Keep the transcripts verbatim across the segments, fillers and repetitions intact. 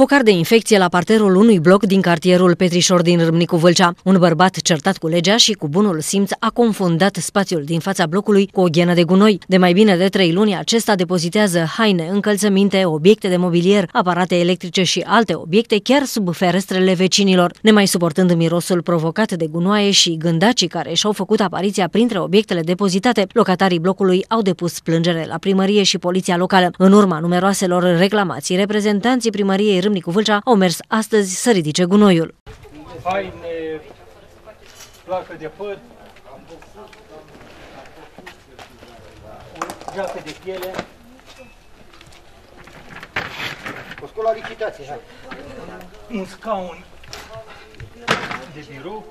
Focar de infecție la parterul unui bloc din cartierul Petrișor din Râmnicu Vâlcea. Un bărbat certat cu legea și cu bunul simț a confundat spațiul din fața blocului cu o ghenă de gunoi. De mai bine de trei luni acesta depozitează haine, încălțăminte, obiecte de mobilier, aparate electrice și alte obiecte chiar sub ferestrele vecinilor. Nemai suportând mirosul provocat de gunoaie și gândacii care și-au făcut apariția printre obiectele depozitate, locatarii blocului au depus plângere la primărie și poliția locală. În urma numeroaselor reclamații, reprezentanții primăriei Râmnicu Vâlcea au mers astăzi să ridice gunoiul. Haine, placă de păr, geacă de piele. O scol la licitație, hai. Un scaun de birou.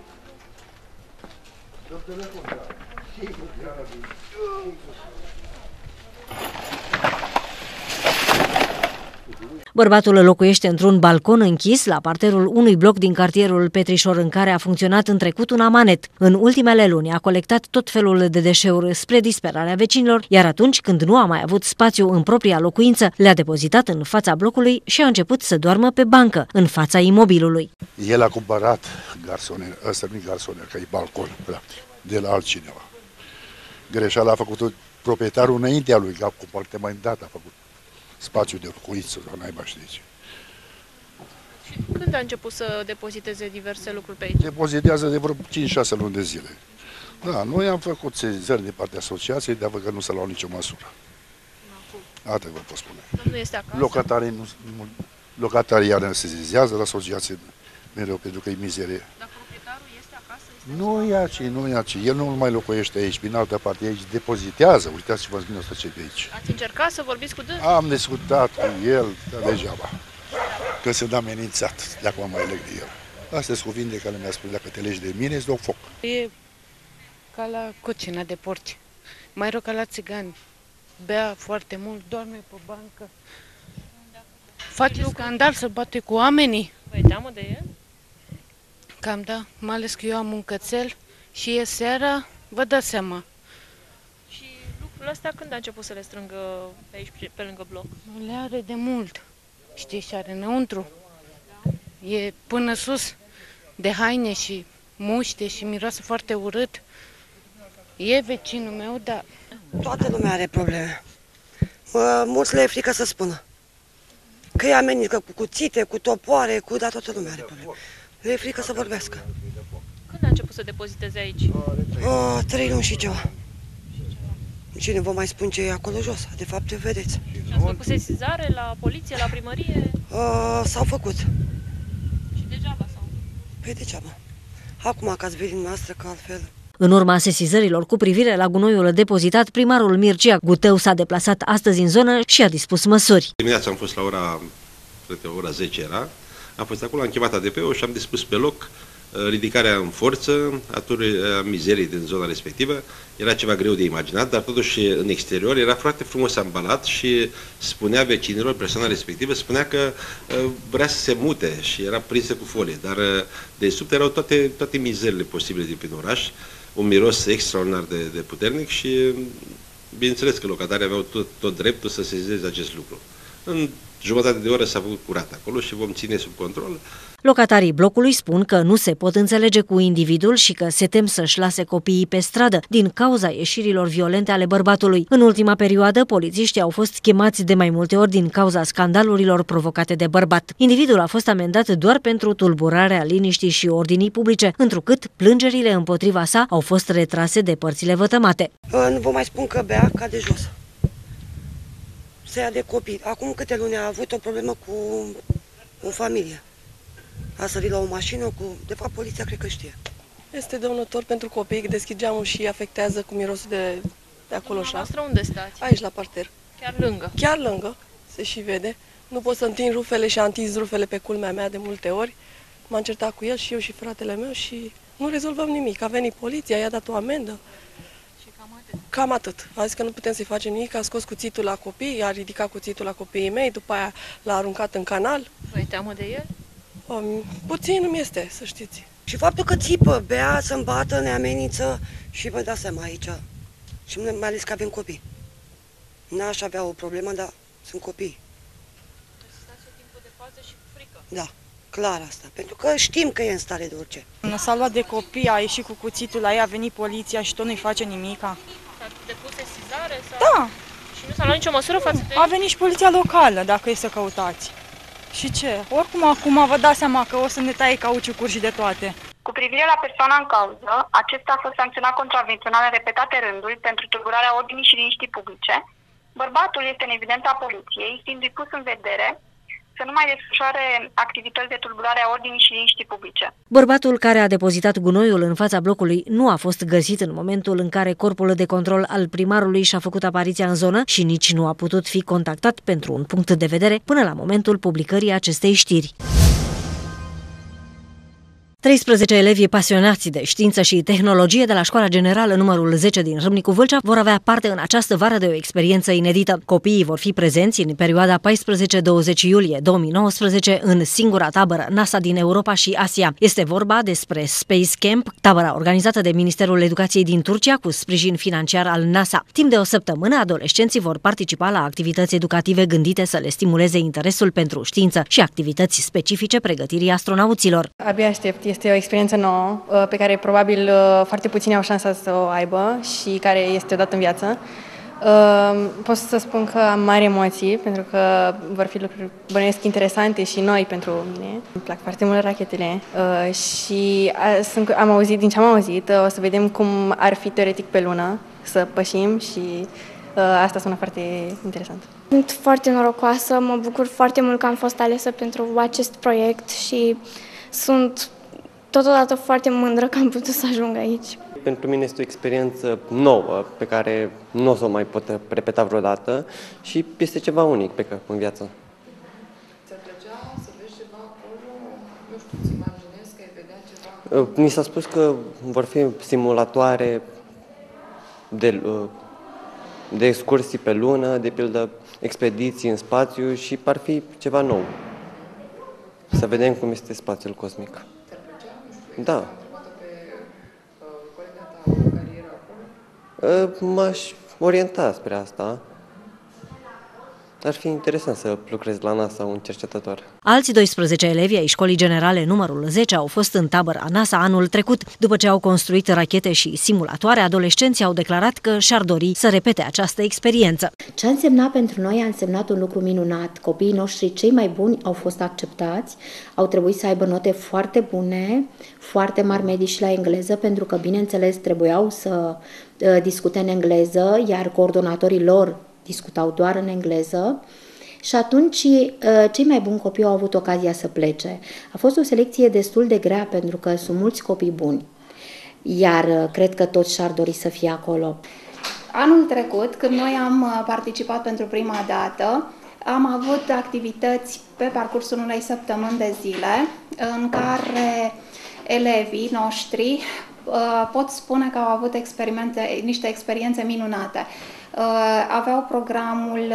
Bărbatul locuiește într-un balcon închis la parterul unui bloc din cartierul Petrișor, în care a funcționat în trecut un amanet. În ultimele luni a colectat tot felul de deșeuri spre disperarea vecinilor, iar atunci când nu a mai avut spațiu în propria locuință, le-a depozitat în fața blocului și a început să doarmă pe bancă, în fața imobilului. El a cumpărat garsoner, ăsta nu e garsoner, că e balcon, practic, de la altcineva. Greșeala a făcut proprietarul înaintea lui, că a cumpărat mai îndată, a făcut spațiu de locuință, sau naiba știi ce. Și când a început să depoziteze diverse lucruri pe aici? Depozitează de vreo cinci șase luni de zile. Da, noi am făcut sezizări de partea asociației, de-a că nu s-a luat nicio măsură. Atât vă pot spune. Nu este acasă? Locatarii, nu, nu, locatarii iar ne sezizează la asociație mereu, pentru că e mizerie. Dar proprietarul este acasă? Este Nu e aici, nu e aici. El nu mai locuiește aici, prin altă parte, aici depozitează. Uitați-vă în ăsta ce de aici. Ați încercat să vorbiți cu dânsul? Am discutat cu el, dar degeaba. Că se dă amenințat, de acum mai leg de el. Astea sunt cuvinte care mi-a spus, dacă te legi de mine, îți dau foc. E ca la cocina de porci, mai rău ca la țigani. Bea foarte mult, doarme pe bancă. Face scandal, să bate cu oamenii. Vă e teamă de el? Cam da, mai ales că eu am un cățel și e seara, vă dați seama. Și lucrurile astea când a început să le strângă pe aici, pe lângă bloc? Le are de mult. Știi, și are înăuntru. E până sus de haine și muște și miroase foarte urât. E vecinul meu, dar... Toată lumea are probleme. Mă, mulți le e frică să spună. Că e amenință, cu cuțite, cu topoare, cu... Dar toată lumea are probleme. Le e frică să vorbească. Când a început să depoziteze aici? O, trei luni și ceva. Cine vă mai spun ce e acolo jos? De fapt, vedeți. Și ați făcut sesizare la poliție, la primărie? S-au făcut. Și degeaba sau? Păi degeaba. Acum că ați venit noastră, că altfel... În urma sesizărilor cu privire la gunoiul depozitat, primarul Mircea Gutău s-a deplasat astăzi în zonă și a dispus măsuri. Dimineața am fost la ora, cred că ora zece era, am fost acolo, am chemat A D P-ul și am dispus pe loc ridicarea în forță a mizerii din zona respectivă. Era ceva greu de imaginat, dar totuși în exterior era foarte frumos ambalat și spunea vecinilor, persoana respectivă, spunea că vrea să se mute și era prinsă cu folie, dar de sub erau toate, toate mizerile posibile din prin oraș, un miros extraordinar de, de puternic și bineînțeles că locatarii aveau tot, tot dreptul să sesizeze acest lucru. În jumătate de oră s-a făcut curat acolo și vom ține sub control. Locatarii blocului spun că nu se pot înțelege cu individul și că se tem să-și lase copiii pe stradă din cauza ieșirilor violente ale bărbatului. În ultima perioadă, polițiștii au fost chemați de mai multe ori din cauza scandalurilor provocate de bărbat. Individul a fost amendat doar pentru tulburarea liniștii și ordinii publice, întrucât plângerile împotriva sa au fost retrase de părțile vătămate. Nu vă mai spun că bea ca de jos. Se ia de copii. Acum câte luni a avut o problemă cu o familie. A sărit la o mașină cu... De fapt, poliția cred că știe. Este dăunător pentru copii, deschid geamul și afectează cu mirosul de, de acolo. Dumneavoastră unde stați? Aici, la parter. Chiar lângă? Chiar lângă, se și vede. Nu pot să întind rufele și am întins rufele pe culmea mea de multe ori. M-am certat cu el și eu și fratele meu și nu rezolvăm nimic. A venit poliția, i-a dat o amendă. Și cam atât? Cam atât. A zis că nu putem să-i facem nimic, a scos cuțitul la copii, a ridicat cuțitul la copiii mei, după aia l-a aruncat în canal. Vă-i teamă de el? Um, puțin nu-mi este, să știți. Și faptul că țipă, bea, să-mi bată, ne amenință și vă dați seama aici. Și mai ales că avem copii. N-aș avea o problemă, dar sunt copii. Stați o timpul de fază și frică Da, clar asta, pentru că știm că e în stare de orice. S-a luat de copii, a ieșit cu cuțitul la ea, a venit poliția și tot nu-i face nimica. S-a depus sesizare? Sau... Da. Și nu s-a luat nicio măsură față de... A venit și poliția locală, dacă e să căutați. Și ce? Oricum acum vă dați seama că o să ne taie cauciucuri și de toate. Cu privire la persoana în cauză, acesta a fost sancționat contravențional în repetate rânduri pentru tulburarea ordinii și liniștii publice. Bărbatul este în evidența poliției, fiindu-i pus în vedere să nu mai desfășoare activități de tulburare a ordinii și liniștii publice. Bărbatul care a depozitat gunoiul în fața blocului nu a fost găsit în momentul în care corpul de control al primarului și-a făcut apariția în zonă și nici nu a putut fi contactat pentru un punct de vedere până la momentul publicării acestei știri. treisprezece elevi pasionați de știință și tehnologie de la Școala Generală numărul zece din Râmnicu Vâlcea vor avea parte în această vară de o experiență inedită. Copiii vor fi prezenți în perioada paisprezece douăzeci iulie două mii nouăsprezece în singura tabără NASA din Europa și Asia. Este vorba despre Space Camp, tabăra organizată de Ministerul Educației din Turcia cu sprijin financiar al NASA. Timp de o săptămână, adolescenții vor participa la activități educative gândite să le stimuleze interesul pentru știință și activități specifice pregătirii astronauților. Abia aștept. Este o experiență nouă pe care probabil foarte puțini au șansa să o aibă și care este odată în viață. Pot să spun că am mari emoții pentru că vor fi lucruri, bănuiesc, interesante și noi pentru mine. Îmi plac foarte mult rachetele și am auzit, din ce am auzit, o să vedem cum ar fi teoretic pe lună să pășim și asta sună foarte interesant. Sunt foarte norocoasă, mă bucur foarte mult că am fost alesă pentru acest proiect și sunt totodată foarte mândră că am putut să ajung aici. Pentru mine este o experiență nouă pe care nu o să o mai pot repeta vreodată și este ceva unic pe în viață. Ți-ar plăcea să vezi ceva acolo? Nu știu, îți imaginezi că ai vedea ceva? Mi s-a spus că vor fi simulatoare de, de excursii pe lună, de pildă expediții în spațiu și par fi ceva nou. Să vedem cum este spațiul cosmic. Da. M-aș orienta spre asta. Ar fi interesant să lucrez la NASA un cercetător. Alți doisprezece elevi ai Școlii Generale numărul zece au fost în tabăra NASA anul trecut. După ce au construit rachete și simulatoare, adolescenții au declarat că și-ar dori să repete această experiență. Ce a însemnat pentru noi? A însemnat un lucru minunat. Copiii noștri cei mai buni au fost acceptați, au trebuit să aibă note foarte bune, foarte mari medii și la engleză, pentru că, bineînțeles, trebuiau să uh, discute în engleză, iar coordonatorii lor discutau doar în engleză și atunci cei mai buni copii au avut ocazia să plece. A fost o selecție destul de grea pentru că sunt mulți copii buni, iar cred că toți și-ar dori să fie acolo. Anul trecut, când noi am participat pentru prima dată, am avut activități pe parcursul unei săptămâni de zile în care elevii noștri pot spune că au avut experimente, niște experiențe minunate. Aveau programul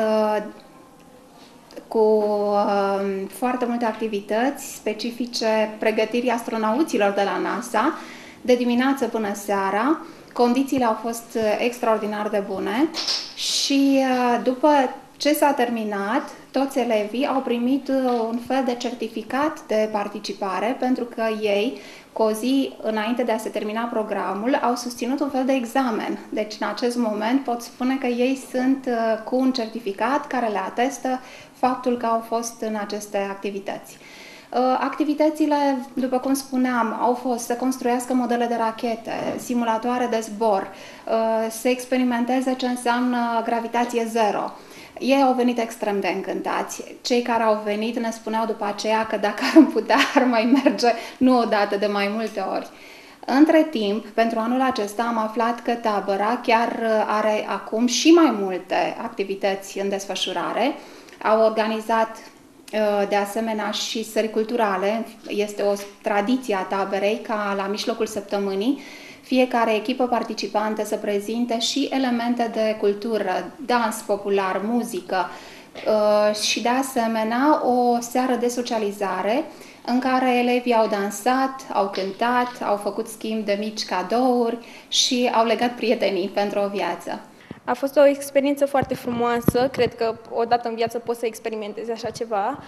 cu foarte multe activități specifice pregătirii astronauților de la NASA, de dimineață până seara. Condițiile au fost extraordinar de bune și după ce s-a terminat, toți elevii au primit un fel de certificat de participare pentru că ei, cu o zi înainte de a se termina programul, au susținut un fel de examen. Deci, în acest moment, pot spune că ei sunt cu un certificat care le atestă faptul că au fost în aceste activități. Activitățile, după cum spuneam, au fost să construiască modele de rachete, simulatoare de zbor, să experimenteze ce înseamnă gravitație zero. Ei au venit extrem de încântați. Cei care au venit ne spuneau după aceea că dacă ar putea, ar mai merge nu odată, de mai multe ori. Între timp, pentru anul acesta am aflat că tabăra chiar are acum și mai multe activități în desfășurare. Au organizat de asemenea și sări culturale. Este o tradiție a taberei ca la mijlocul săptămânii fiecare echipă participantă să prezinte și elemente de cultură, dans popular, muzică și de asemenea o seară de socializare în care elevii au dansat, au cântat, au făcut schimb de mici cadouri și au legat prietenii pentru o viață. A fost o experiență foarte frumoasă, cred că odată în viață poți să experimentezi așa ceva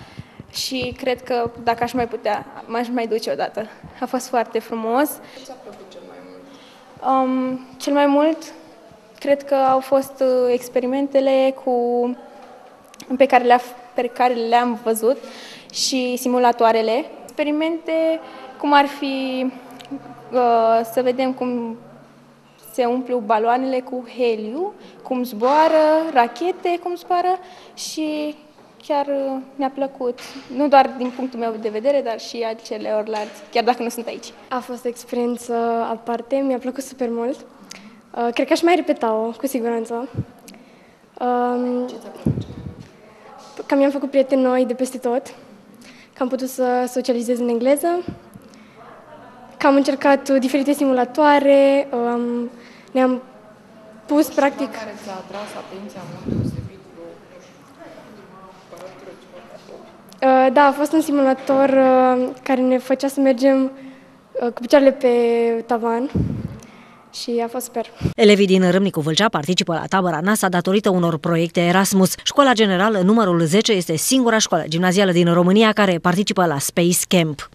și cred că dacă aș mai putea, m-aș mai duce odată. A fost foarte frumos. Ce ți-a plăcut cel mai mult? Um, cel mai mult, cred că au fost uh, experimentele cu, pe, care le pe care le-am văzut și simulatoarele. Experimente cum ar fi uh, să vedem cum se umplu baloanele cu heliu, cum zboară, rachete, cum zboară și chiar mi-a plăcut, nu doar din punctul meu de vedere, dar și al celorlalți, chiar dacă nu sunt aici. A fost o experiență aparte, mi-a plăcut super mult. Uh, cred că aș mai repeta-o, cu siguranță. Um, Ce ți-a plăcut? Că mi-am făcut prieteni noi de peste tot, că am putut să socializez în engleză, că am încercat diferite simulatoare, um, ne-am pus și practic... care ți-a atras atenția în mod deosebit cu, nu știu, Uh, da, a fost un simulator uh, care ne făcea să mergem uh, cu picioarele pe tavan și a fost super. Elevii din Râmnicu Vâlcea participă la tabăra NASA datorită unor proiecte Erasmus. Școala Generală numărul zece este singura școală gimnazială din România care participă la Space Camp.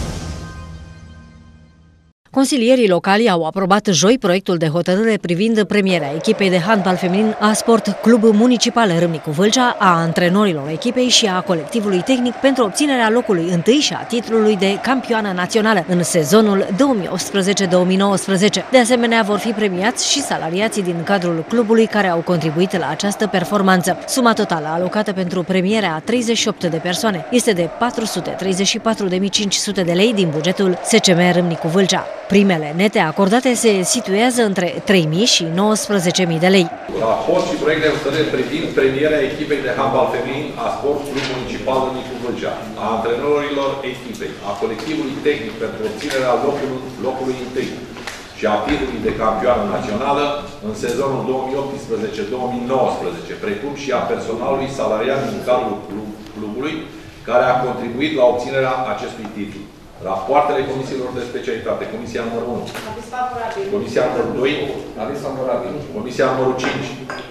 Consilierii locali au aprobat joi proiectul de hotărâre privind premierea echipei de handbal feminin a Sport Club Municipal Râmnicu Vâlcea, a antrenorilor echipei și a colectivului tehnic pentru obținerea locului întâi și a titlului de campioană națională în sezonul două mii optsprezece două mii nouăsprezece. De asemenea, vor fi premiați și salariații din cadrul clubului care au contribuit la această performanță. Suma totală alocată pentru premierea a treizeci și opt de persoane este de patru sute treizeci și patru de mii cinci sute de lei din bugetul S C M Râmnicu Vâlcea. Primele nete acordate se situează între trei mii și nouăsprezece mii de lei. Raport și proiect de hotărâre privind premierea echipei de handbal feminin a Sport Club Municipal Râmnicu Vâlcea, a antrenorilor echipei, a colectivului tehnic pentru obținerea locului, locului întâi și a titlului de campioană națională în sezonul două mii optsprezece două mii nouăsprezece, precum și a personalului salariat din cadrul clubului care a contribuit la obținerea acestui titlu. Rapoartele comisiilor de specialitate. Comisia numărul unu. Comisia numărul doi. Comisia numărul cinci.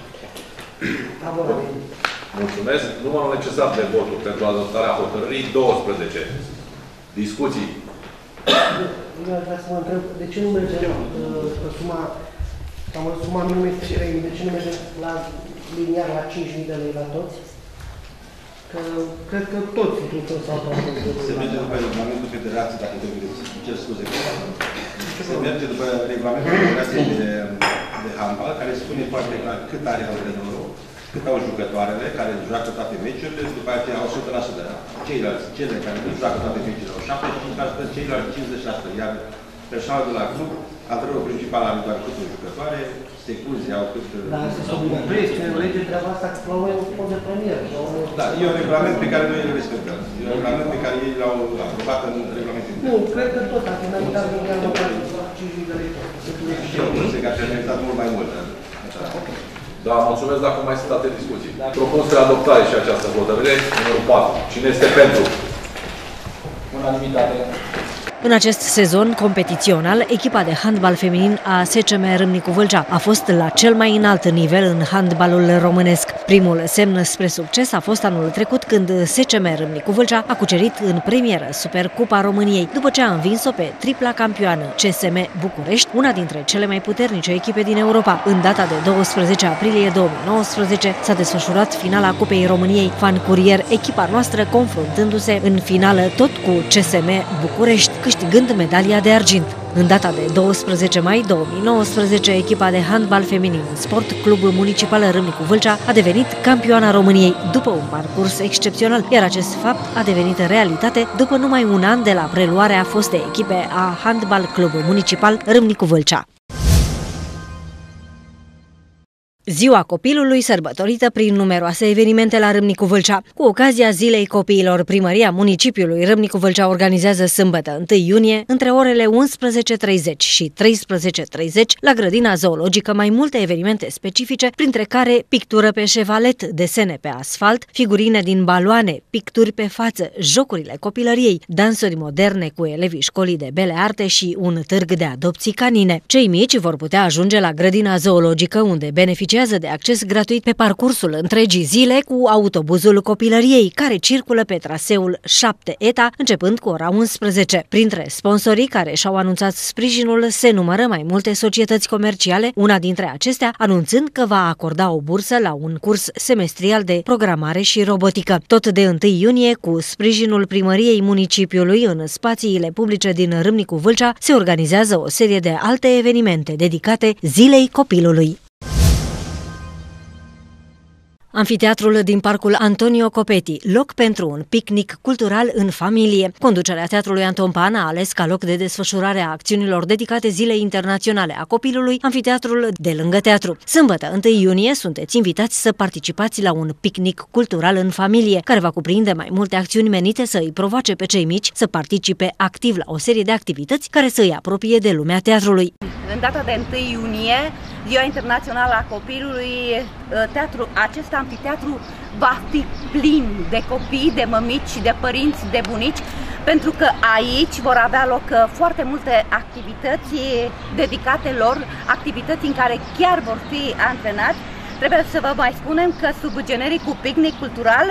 Mulțumesc. Numărul necesar de voturi pentru adoptarea hotărârii douăsprezece. Discuții. Eu aș vrea să mă întreb, de ce nu mergem că suma, cam suma minimă este trei mii, de ce nu mergem la liniar la cinci mii de lei la toți? Că cred că toți într-un sau altul. Se merge după regulamentul Federației, dacă te vedeți. Cer scuze. Se merge după regulamentul Federației de, de handbal, care spune foarte clar cât are antrenorul, cât au jucătoarele, care joacă toate meciurile, după aceea au o sută la sută. Ceilalți, cele care nu joacă toate meciurile, au șaptezeci și cinci la sută, ceilalți cincizeci la sută. Iar personalul de la club, antrenorul principal are doar câte jucătoare, secunzi au cât... Dar să se oprește, în lege treaba asta, că la noi e un fond de premier. Da, e un regulament pe care noi îl respectăm. E un regulament pe care ei l-au aprobat în regulamentul. Nu, cred că tot, dacă n-am uitat de ea, cinci mii de lei. Eu cred că ar meritat mult mai mult. Da, mulțumesc dacă mai sunt alte discuții. Propun spre adoptare și această hotărâre, numărul patru. Cine este pentru? Unanimitate. În acest sezon competițional, echipa de handbal feminin a S C M Râmnicu Vâlcea a fost la cel mai înalt nivel în handbalul românesc. Primul semn spre succes a fost anul trecut când S C M Râmnicu Vâlcea a cucerit în premieră Supercupa României, după ce a învins-o pe tripla campioană C S M București, una dintre cele mai puternice echipe din Europa. În data de douăsprezece aprilie două mii nouăsprezece s-a desfășurat finala Cupei României Fan Curier, echipa noastră confruntându-se în finală tot cu C S M București, câștigând medalia de argint. În data de douăsprezece mai două mii nouăsprezece, echipa de handbal feminin Sport Club Municipal Râmnicu Vâlcea a devenit campioana României după un parcurs excepțional, iar acest fapt a devenit realitate după numai un an de la preluarea fostei echipe a Handbal Club Municipal Râmnicu Vâlcea. Ziua copilului sărbătorită prin numeroase evenimente la Râmnicu Vâlcea. Cu ocazia Zilei Copiilor, primăria municipiului Râmnicu Vâlcea organizează sâmbătă întâi iunie, între orele unsprezece treizeci și treisprezece treizeci, la grădina zoologică mai multe evenimente specifice, printre care pictură pe șevalet, desene pe asfalt, figurine din baloane, picturi pe față, jocurile copilăriei, dansuri moderne cu elevii școlii de bele arte și un târg de adopții canine. Cei mici vor putea ajunge la grădina zoologică, unde beneficiază beneficiază de acces gratuit pe parcursul întregii zile cu autobuzul copilăriei, care circulă pe traseul șapte E T A, începând cu ora unsprezece. Printre sponsorii care și-au anunțat sprijinul se numără mai multe societăți comerciale, una dintre acestea anunțând că va acorda o bursă la un curs semestrial de programare și robotică. Tot de întâi iunie, cu sprijinul primăriei municipiului, în spațiile publice din Râmnicu Vâlcea se organizează o serie de alte evenimente dedicate Zilei Copilului. Amfiteatrul din parcul Antonio Copeti, loc pentru un picnic cultural în familie. Conducerea Teatrului Anton Pan a ales ca loc de desfășurare a acțiunilor dedicate Zilei Internaționale a Copilului amfiteatrul de lângă teatru. Sâmbătă, întâi iunie, sunteți invitați să participați la un picnic cultural în familie, care va cuprinde mai multe acțiuni menite să îi provoace pe cei mici să participe activ la o serie de activități care să îi apropie de lumea teatrului. În data de întâi iunie, Ziua Internațională a Copilului, teatru, acest amfiteatru va fi plin de copii, de mămici și de părinți, de bunici, pentru că aici vor avea loc foarte multe activități dedicate lor, activități în care chiar vor fi antrenați. Trebuie să vă mai spunem că sub genericul picnic cultural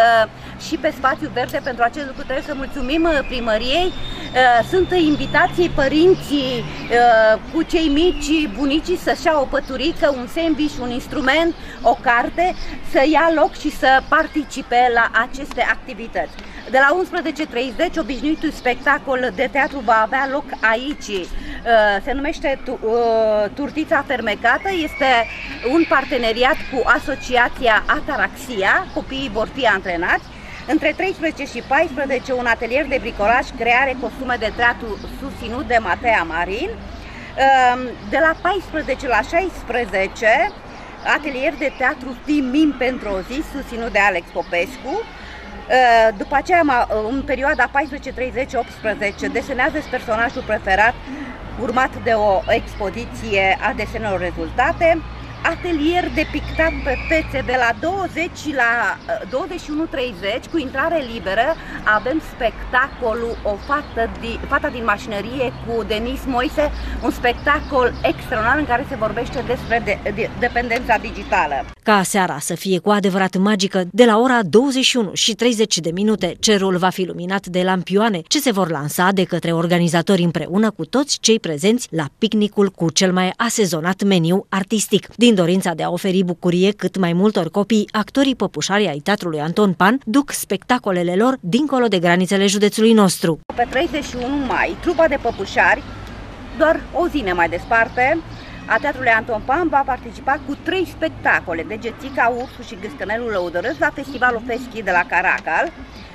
și pe spațiu verde, pentru acest lucru trebuie să mulțumim primăriei. Sunt invitații părinții cu cei mici, bunicii, să-și ia o păturică, un sandwich, un instrument, o carte, să ia loc și să participe la aceste activități. De la unsprezece și treizeci, obișnuitul spectacol de teatru va avea loc aici. Se numește Turtița Fermecată, este un parteneriat cu Asociația Ataraxia, copiii vor fi antrenați. Între treisprezece și paisprezece, un atelier de bricolaj, creare, costume de teatru susținut de Matea Marin. De la paisprezece la șaisprezece, atelier de teatru Timim pentru o zi, susținut de Alex Popescu. După aceea, în perioada paisprezece treizeci optsprezece, desenează-ți personajul preferat, urmat de o expoziție a desenelor rezultate. Atelier de pictat pe fețe de la douăzeci la douăzeci și unu treizeci, cu intrare liberă, avem spectacolul O fată din, Fata din mașinărie cu Denis Moise, un spectacol extraordinar în care se vorbește despre de, de, dependența digitală. Ca seara să fie cu adevărat magică, de la ora douăzeci și unu și treizeci de minute, cerul va fi luminat de lampioane ce se vor lansa de către organizatori împreună cu toți cei prezenți la picnicul cu cel mai asezonat meniu artistic. Din dorința de a oferi bucurie cât mai multor copii, actorii păpușari ai Teatrului Anton Pan duc spectacolele lor dincolo de granițele județului nostru. Pe treizeci și unu mai, trupa de păpușari, doar o zi ne mai desparte, a Teatrului Anton Pan va participa cu trei spectacole, Degețica, Ursul și Gâscănelul Lăudărăs, la Festivalul Feschi de la Caracal,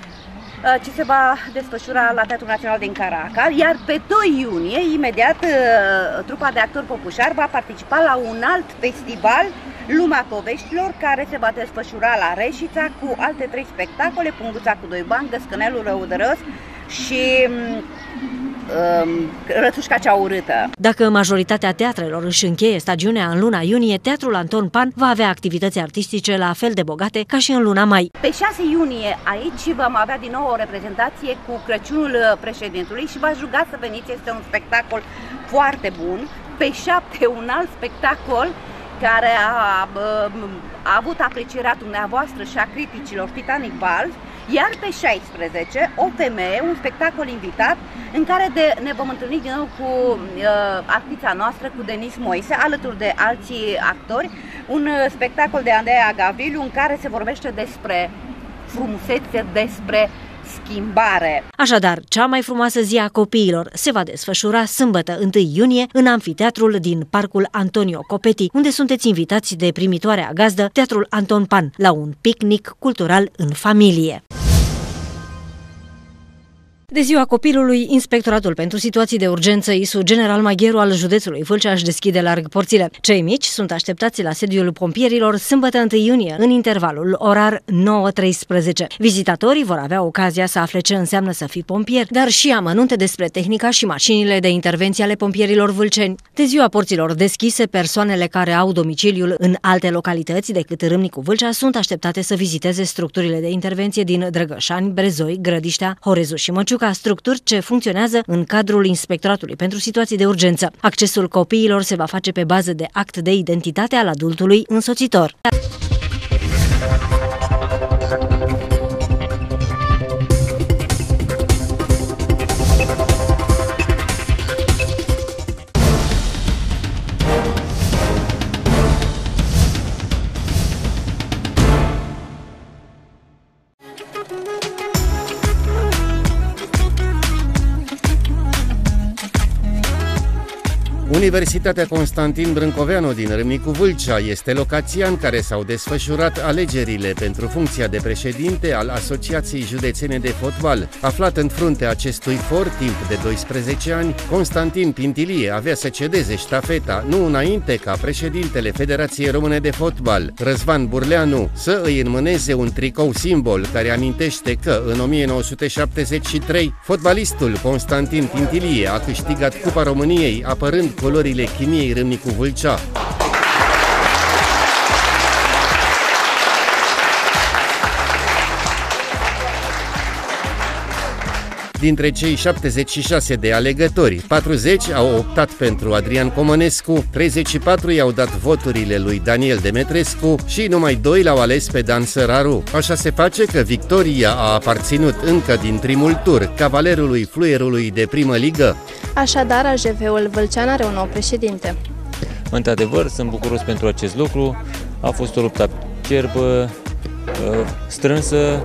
ce se va desfășura la Teatrul Național din Caracal, iar pe doi iunie, imediat, trupa de actori păpușari va participa la un alt festival, Lumea Poveștilor, care se va desfășura la Reșița cu alte trei spectacole, Punguța cu doi bani, Găscănelul Răudărăs și um, Rățușca cea urâtă. Dacă majoritatea teatrelor își încheie stagiunea în luna iunie, Teatrul Anton Pan va avea activități artistice la fel de bogate ca și în luna mai. Pe șase iunie aici vom avea din nou o reprezentație cu Crăciunul Președintelui și v-aș ruga să veniți, este un spectacol foarte bun. Pe șapte, un alt spectacol care a, a avut aprecierea dumneavoastră și a criticilor, Titanic Ball, iar pe șaisprezece, O femeie, un spectacol invitat în care de, ne vom întâlni din nou cu uh, artița noastră, cu Denis Moise, alături de alții actori, un uh, spectacol de Andreea Gaviliu în care se vorbește despre frumusețe, despre schimbare. Așadar, cea mai frumoasă zi a copiilor se va desfășura sâmbătă, întâi iunie, în amfiteatrul din parcul Antonio Copeti, unde sunteți invitați de primitoarea gazdă, Teatrul Anton Pan, la un picnic cultural în familie. De ziua copilului, Inspectoratul pentru Situații de Urgență I S U General Magheru al județului Vâlcea își deschide larg porțile. Cei mici sunt așteptați la sediul pompierilor sâmbătă întâi iunie, în intervalul orar nouă treisprezece. Vizitatorii vor avea ocazia să afle ce înseamnă să fii pompier, dar și amănunte despre tehnica și mașinile de intervenție ale pompierilor vâlceni. De ziua porților deschise, persoanele care au domiciliul în alte localități decât Râmnicu Vâlcea sunt așteptate să viziteze structurile de intervenție din Drăgășani, Brezoi, Grădiștea, Horezu și Măciuca. ca structuri ce funcționează în cadrul Inspectoratului pentru situații de urgență. Accesul copiilor se va face pe bază de act de identitate al adultului însoțitor. Universitatea Constantin Brâncoveanu din Râmnicu Vâlcea este locația în care s-au desfășurat alegerile pentru funcția de președinte al Asociației Județene de Fotbal. Aflat în fruntea acestui for timp de doisprezece ani, Constantin Pintilie avea să cedeze ștafeta nu înainte ca președintele Federației Române de Fotbal, Răzvan Burleanu, să îi înmâneze un tricou simbol care amintește că în o mie nouă sute șaptezeci și trei fotbalistul Constantin Pintilie a câștigat Cupa României apărând culorile Chimiei Râmnicu Vâlcea. Dintre cei șaptezeci și șase de alegători, patruzeci au optat pentru Adrian Comănescu, treizeci și patru i-au dat voturile lui Daniel Demetrescu și numai doi l-au ales pe Dan Săraru. Așa se face că victoria a aparținut încă din primul tur cavalerului fluierului de primă ligă. Așadar, A J V-ul Vâlcean are un nou președinte. Într-adevăr, sunt bucuros pentru acest lucru. A fost o luptă acerbă, strânsă.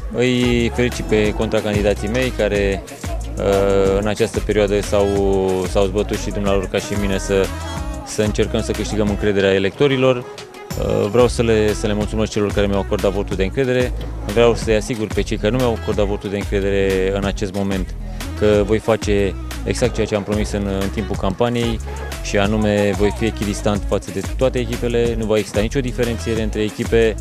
Îi felicit pe contracandidații mei care în această perioadă s-au zbătut și dumnealor ca și mine să, să încercăm să câștigăm încrederea electorilor. Vreau să le, să le mulțumesc celor care mi-au acordat votul de încredere. Vreau să-i asigur pe cei care nu mi-au acordat votul de încredere în acest moment că voi face exact ceea ce am promis în, în timpul campaniei și anume voi fi echidistant față de toate echipele, nu va exista nicio diferențiere între echipe.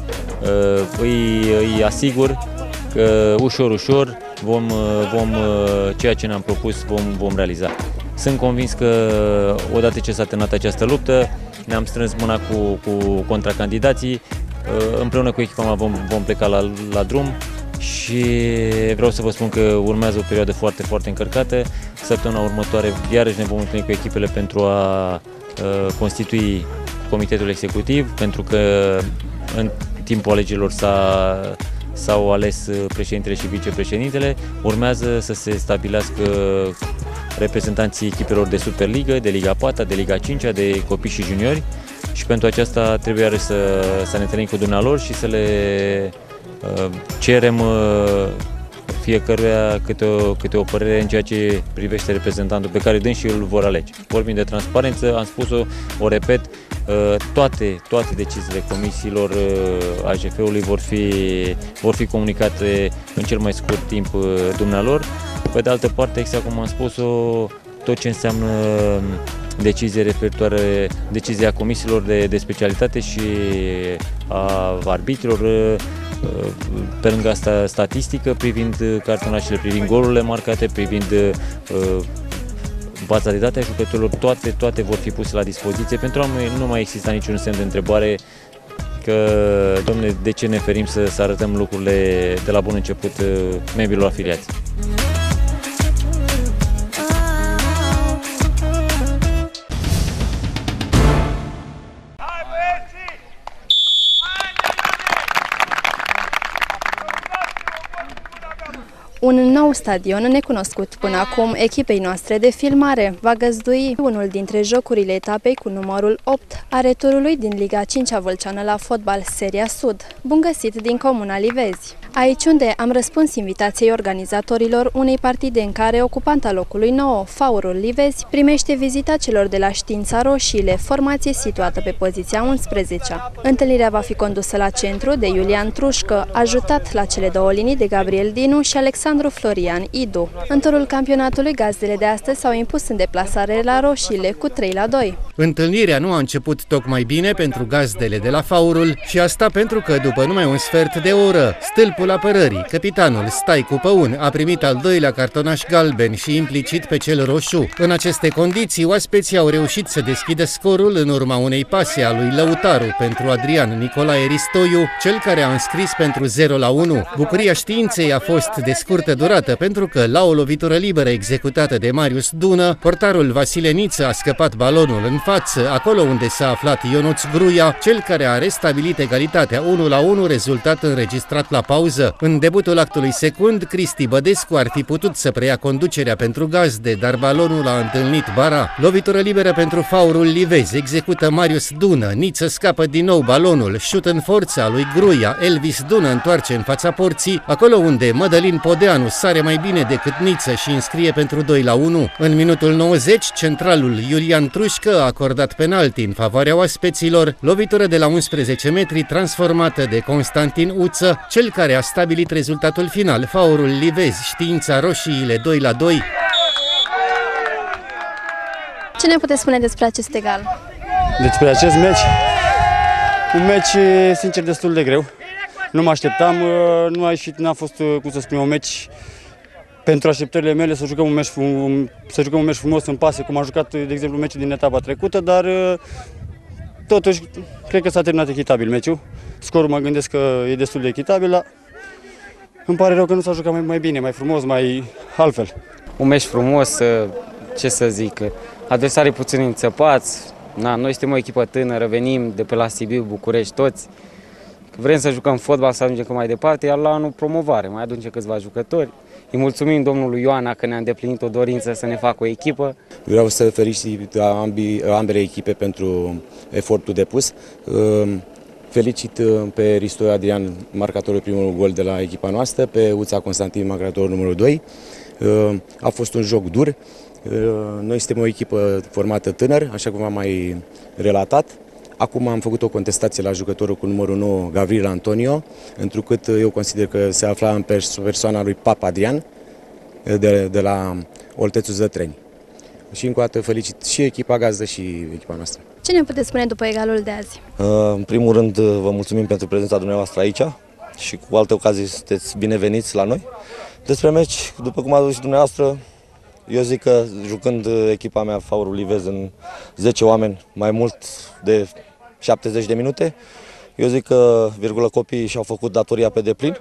Îi, îi asigur că ușor, ușor vom, vom, ceea ce ne-am propus vom, vom realiza. Sunt convins că odată ce s-a terminat această luptă, ne-am strâns mâna cu, cu contracandidații, împreună cu echipa mea vom, vom pleca la, la drum și vreau să vă spun că urmează o perioadă foarte, foarte încărcată. Săptămâna următoare iarăși ne vom întâlni cu echipele pentru a uh, constitui comitetul executiv, pentru că în timpul alegerilor s-a s-au ales președintele și vicepreședintele. Urmează să se stabilească reprezentanții echipelor de Superligă, de Liga patru, de Liga cinci, de copii și juniori și pentru aceasta trebuie iarăși să, să ne întâlnim cu dumnealor și să le uh, cerem uh, fiecăruia câte o, câte o părere în ceea ce privește reprezentantul pe care dânsii îl vor alege. Vorbim de transparență, am spus-o, o repet, toate, toate deciziile comisiilor A J F-ului vor fi, vor fi comunicate în cel mai scurt timp dumnealor. Pe de altă parte, exact cum am spus-o, tot ce înseamnă decizie referitoare, decizia comisiilor de, de specialitate și a arbitrilor, pe lângă asta statistică, privind cartonașele, privind golurile marcate, privind uh, baza de date a jucătorilor, toate, toate vor fi puse la dispoziție pentru a nu mai exista niciun semn de întrebare că, domne, de ce ne ferim să, să arătăm lucrurile de la bun început membrilor afiliați. Un nou stadion necunoscut până acum echipei noastre de filmare va găzdui unul dintre jocurile etapei cu numărul opt a returului din Liga cinci Vâlceană la fotbal Seria Sud. Bun găsit din Comuna Livezi! Aici unde am răspuns invitației organizatorilor unei partide în care ocupanta locului nouă, Faurul Livezi, primește vizita celor de la Știința Roșiile, formație situată pe poziția unsprezecea. Întâlnirea va fi condusă la centru de Iulian Trușcă, ajutat la cele două linii de Gabriel Dinu și Alexandru Florian Idu. În turul campionatului, gazdele de astăzi s-au impus în deplasare la Roșiile cu trei la doi. Întâlnirea nu a început tocmai bine pentru gazdele de la Faurul și asta pentru că după numai un sfert de oră, stâlpul câmpul apărării. Capitanul Staicu Păun a primit al doilea cartonaș galben și implicit pe cel roșu. În aceste condiții, oaspeții au reușit să deschidă scorul în urma unei pase a lui Lăutaru pentru Adrian Nicolae Ristoiu, cel care a înscris pentru zero la unu. Bucuria științei a fost de scurtă durată pentru că, la o lovitură liberă executată de Marius Dună, portarul Vasile Niță a scăpat balonul în față, acolo unde s-a aflat Ionuț Gruia, cel care a restabilit egalitatea unu la unu, rezultat înregistrat la pauză. În debutul actului secund, Cristi Bădescu ar fi putut să preia conducerea pentru gazde, dar balonul a întâlnit bara. Lovitură liberă pentru Faurul Livezi, execută Marius Dună, Niță scapă din nou balonul, șut în forța lui Gruia, Elvis Dună întoarce în fața porții, acolo unde Mădălin Podeanu sare mai bine decât Niță și înscrie pentru doi la unu. În minutul nouăzeci, centralul Iulian Trușcă a acordat penalti în favoarea oaspeților, lovitură de la unsprezece metri transformată de Constantin Uță, cel care a stabilit rezultatul final, Faurul Livezi, Știința Roșiile doi la doi. Ce ne puteți spune despre acest egal? Despre acest meci? Un meci, sincer, destul de greu. Nu mă așteptam, nu a ieșit, n-a fost, cum să spun, un meci pentru așteptările mele să jucăm un meci, să jucăm un meci frumos în pase, cum am jucat, de exemplu, meciul din etapa trecută, dar totuși cred că s-a terminat echitabil meciul. Scorul mă gândesc că e destul de echitabil, dar îmi pare rău că nu s-a jucat mai, mai bine, mai frumos, mai altfel. Un meci frumos, ce să zic, adversarii puțin înțăpați. Na, noi suntem o echipă tânără, venim de pe la Sibiu, București, toți. Vrem să jucăm fotbal, să ajungem cât mai departe, iar la anul promovare, mai aducem câțiva jucători. Îi mulțumim domnului Ioana că ne-a îndeplinit o dorință să ne facă o echipă. Vreau să felicit ambii, ambele echipe pentru efortul depus. Felicit pe Ristoiu Adrian, marcatorul primul gol de la echipa noastră, pe Uța Constantin, marcatorul numărul doi. A fost un joc dur. Noi suntem o echipă formată tânăr, așa cum am mai relatat. Acum am făcut o contestație la jucătorul cu numărul nouă, Gavril Antonio, întrucât eu consider că se afla în persoana lui Papa Adrian, de, de la Oltețul Zătreni. Și încă o dată felicit și echipa gazdă și echipa noastră. Ce ne puteți spune după egalul de azi? În primul rând, vă mulțumim pentru prezența dumneavoastră aici și cu alte ocazii sunteți bineveniți la noi. Despre meci, după cum a zis și dumneavoastră, eu zic că jucând echipa mea Faurul Livezi în zece oameni, mai mult de șaptezeci de minute, eu zic că virgulă copiii și-au făcut datoria pe deplin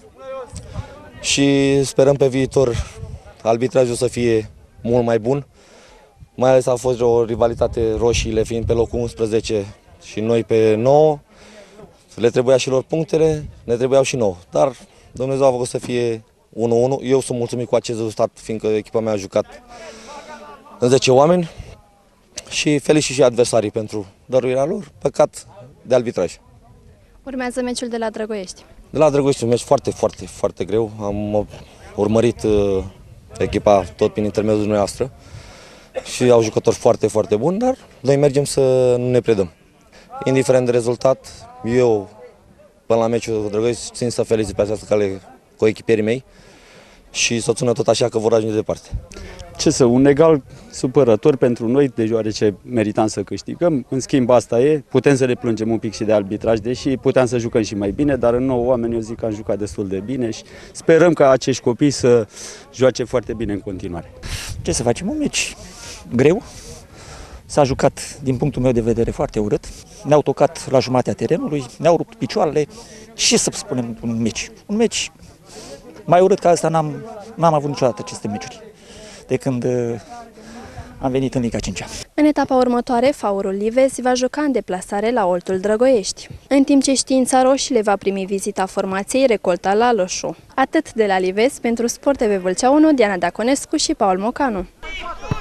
și sperăm pe viitor arbitrajul să fie mult mai bun. Mai ales a fost o rivalitate, roșiile fiind pe locul unsprezece și noi pe nouă, le trebuia și lor punctele, ne trebuiau și nouă, dar Dumnezeu a făcut să fie unu unu. Eu sunt mulțumit cu acest rezultat, fiindcă echipa mea a jucat în zece oameni și felicit și adversarii pentru dăruirea lor, păcat de arbitraj. Urmează meciul de la Drăgoiești. De la Drăgoiești, un meci foarte, foarte, foarte greu. Am urmărit uh, echipa tot prin intermediul dumneavoastră și au jucători foarte, foarte buni, dar noi mergem să nu ne predăm. Indiferent de rezultat, eu până la meciul Drăgoiești țin să felicit pe această cale coechipierii mei și să țină tot așa că vor ajunge departe. Ce să, un egal supărător pentru noi, deoarece meritam să câștigăm. În schimb, asta e, putem să ne plângem un pic și de arbitraj, deși puteam să jucăm și mai bine, dar în nouă oameni eu zic că am jucat destul de bine și sperăm ca acești copii să joace foarte bine în continuare. Ce să facem? Un meci greu, s-a jucat din punctul meu de vedere foarte urât, ne-au tocat la jumatea terenului, ne-au rupt picioarele, ce să spunem un meci? Un meci mai urât ca asta n-am, n-am avut niciodată aceste meciuri, de când uh, am venit în Liga a cincea. În etapa următoare, Faurul Livezi va juca în deplasare la Oltul Drăgoiești, în timp ce Știința Roșiile va primi vizita formației Recolta Laloșu. Atât de la Livezi, pentru Sport T V Vâlcea unu, Diana Daconescu și Paul Mocanu.